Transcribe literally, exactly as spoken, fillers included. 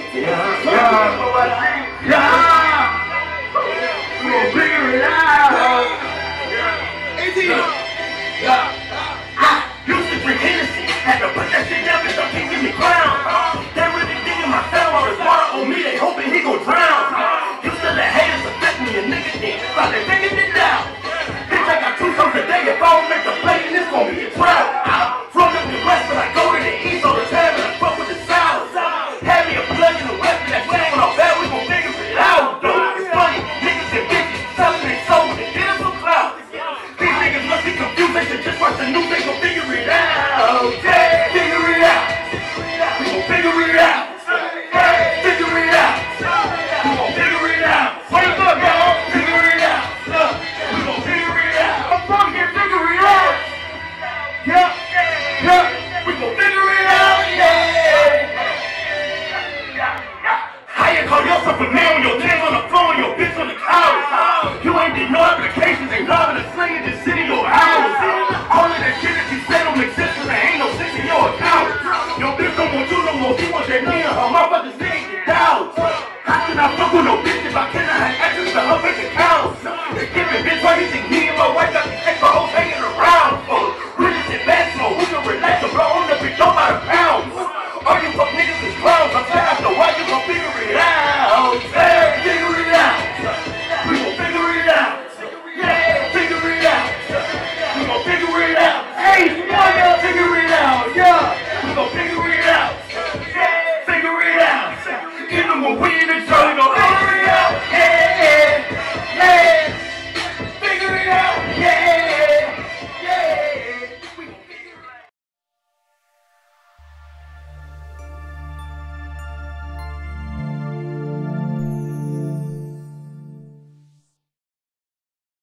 Yeah, yeah, yeah. We gon' figure it out. A T M. Yeah. I used to drink Hennessy, had to put that shit down, bitch, don't keep giving me ground. They really thinking my cell on water on me, they hoping he gon' drown. Used to let haters affect me, a nigga then, thought they figured it out.